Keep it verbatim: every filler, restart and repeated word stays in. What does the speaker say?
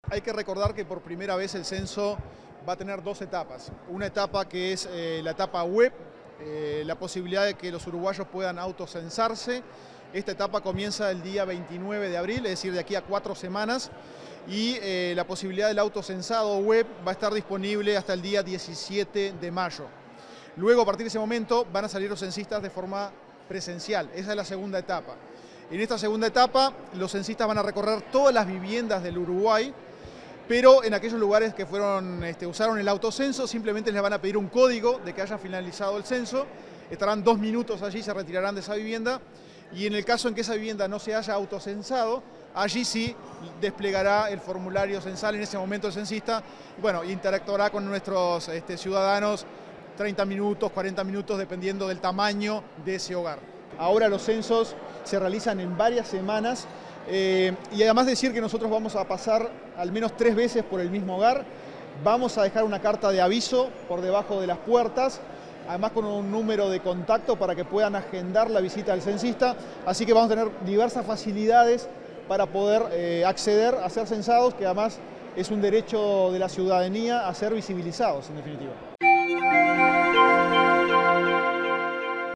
Hay que recordar que por primera vez el censo va a tener dos etapas. Una etapa que es eh, la etapa web, eh, la posibilidad de que los uruguayos puedan autocensarse. Esta etapa comienza el día veintinueve de abril, es decir, de aquí a cuatro semanas. Y eh, la posibilidad del autocensado web va a estar disponible hasta el día diecisiete de mayo. Luego, a partir de ese momento, van a salir los censistas de forma presencial. Esa es la segunda etapa. En esta segunda etapa, los censistas van a recorrer todas las viviendas del Uruguay, pero en aquellos lugares que fueron, este, usaron el autocenso, simplemente les van a pedir un código de que haya finalizado el censo. Estarán dos minutos allí, se retirarán de esa vivienda, y en el caso en que esa vivienda no se haya autocensado, allí sí desplegará el formulario censal. En ese momento el censista, bueno, interactuará con nuestros este, ciudadanos treinta minutos, cuarenta minutos, dependiendo del tamaño de ese hogar. Ahora los censos se realizan en varias semanas, eh, y además decir que nosotros vamos a pasar al menos tres veces por el mismo hogar. Vamos a dejar una carta de aviso por debajo de las puertas, además con un número de contacto para que puedan agendar la visita del censista. Así que vamos a tener diversas facilidades para poder eh, acceder a ser censados, que además es un derecho de la ciudadanía a ser visibilizados, en definitiva.